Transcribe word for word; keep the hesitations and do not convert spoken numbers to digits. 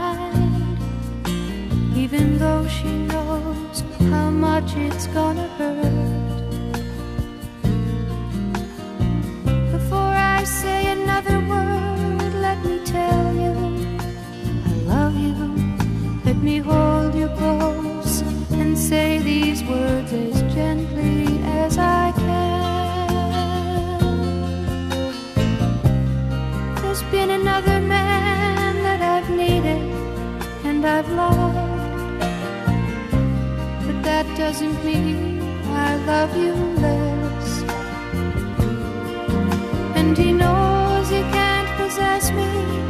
mind, even though she knows how much it's gonna hurt. Before I say another word, let me tell you I love you. Let me hold you close and say these words as gently as I can. There's been another man that I've needed and I've loved, but that doesn't mean I love you less. And he knows he can't possess me